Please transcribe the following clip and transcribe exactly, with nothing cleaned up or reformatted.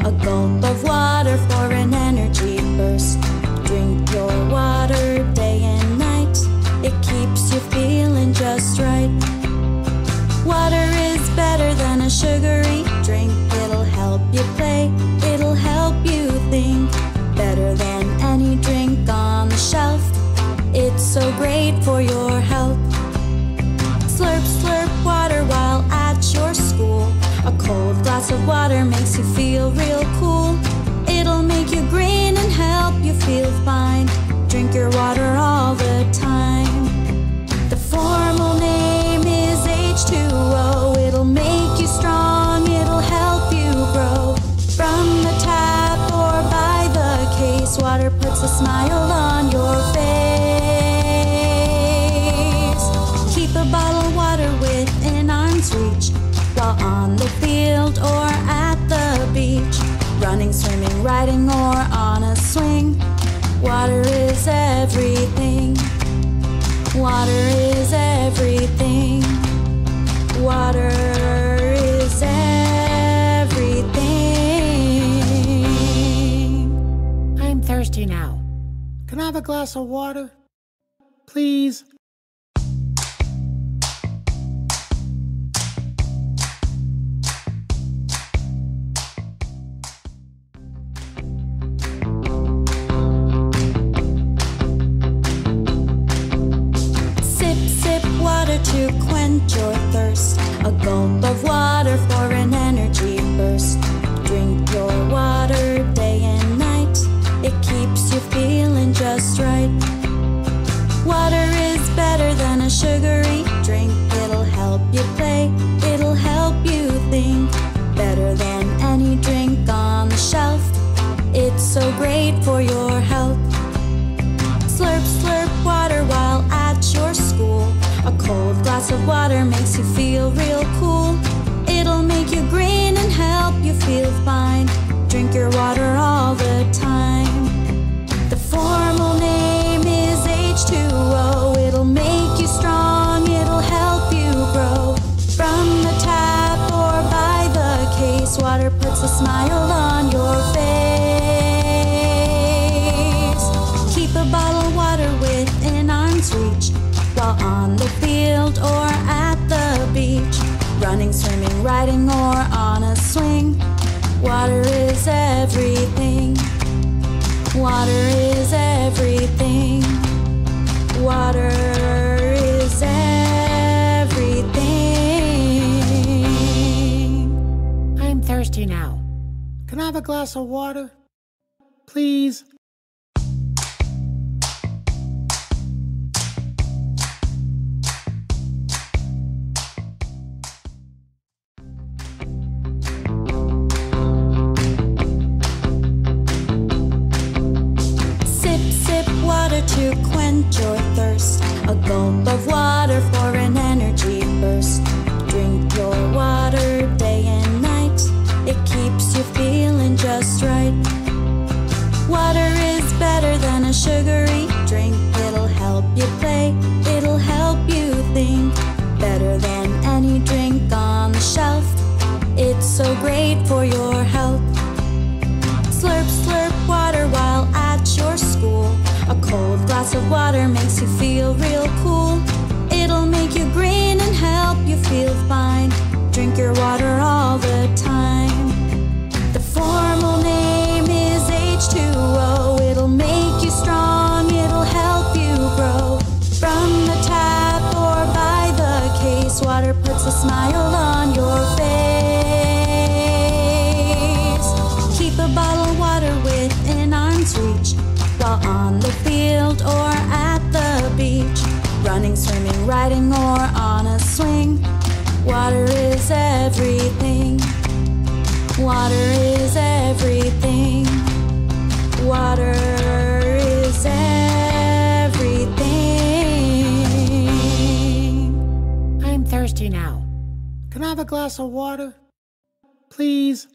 A gulp of water for an energy burst. Drink your water day and night. It keeps you feeling just right. Water is better than a sugary drink. It'll help you play, it'll help you think. Better than any drink on the shelf. It's so great for your health. Slurp, slurp water while at your school. A cold glass of water makes you feel real cool. It'll make you grin and help you feel fine. Drink your water all the time. The formal name is H two O. It'll make you strong, it'll help you grow. From the tap or by the case, water puts a smile on your face. Keep a bottle of water within arm's reach while on the field or at the beach. Running, swimming, riding, or on a swing. Water is everything. Water is everything. Water is everything. I'm thirsty now. Can I have a glass of water? Please? To quench your thirst. A gulp of water for an energy burst. Drink your water day and night. It keeps you feeling just right. Water is better than a sugary drink. It'll help you play, it'll help you think. Better than any drink on the shelf. It's so great for your health. Slurp, slurp water while at your school. A cold glass of water makes you feel real cool. It'll make you grin and help you feel fine. Drink your water all the time. The formal name is H two O. It'll make you strong, it'll help you grow. From the tap or by the case, water puts a smile on your face. Keep a bottle of water within arm's reach while on the field or at the beach. Running, swimming, riding, or on a swing. Water is everything. Water is everything. Water is everything. I'm thirsty now. Can I have a glass of water? Please? To quench your thirst. A gulp of water for an energy burst. Drink your water day and night. It keeps you feeling just right. Water is better than a sugary drink. It'll help you play, it'll help you think. Better than any drink on the shelf. It's so great for your health. Slurp, slurp water while at your school. A cold glass of water makes you feel real cool. It'll make you grin and help you feel fine. Drink your water all the time. The formal name is H two O. It'll make you strong, it'll help you grow. From the tap or by the case, water puts a smile on your face. Keep a bottle of water within arm's reach while on the field or at the beach. Running, swimming, riding, or on a swing. Water is everything. Water is everything. Water is everything. I'm thirsty now. Can I have a glass of water? Please?